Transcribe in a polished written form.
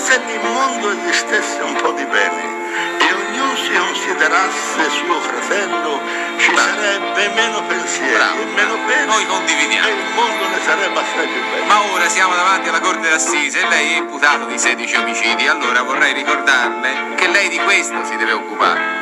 se il mondo esistesse un po' di bene e ognuno si considerasse suo fratello, ci sarebbe meno pensieri e meno pene. Noi condividiamo. E il mondo ne sarebbe assai più bello. Ma ora siamo davanti alla Corte d'Assise e lei è imputato di 16 omicidi, allora vorrei ricordarle che lei di questo si deve occupare.